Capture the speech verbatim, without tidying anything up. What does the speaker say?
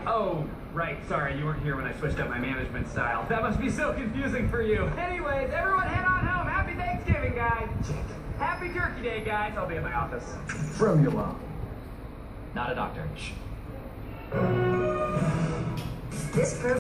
Oh, right. Sorry, you weren't here when I switched up my management style. That must be so confusing for you. Anyways, everyone head on home. Happy Thanksgiving, guys. Happy Turkey Day, guys. I'll be at my office. Fremulon. Not a doctor. Shh. This